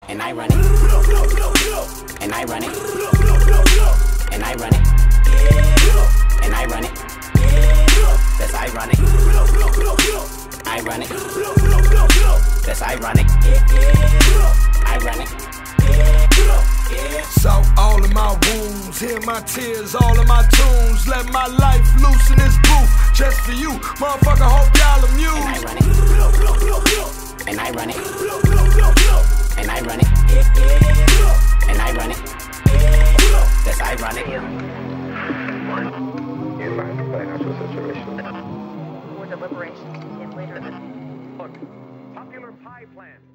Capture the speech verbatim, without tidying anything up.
And I run it. And I run it. And I run it. And I run it. That's ironic. Ironic. That's ironic. Ironic. Salt all of my wounds, hear my tears, all of my tunes. Let my life loose in this booth, just for you, motherfucker. Hope y'all amused. And I run it. And I run it. And I run it. That's ironic. Financial situation. For deliberations to begin later. Look, popular pie plan.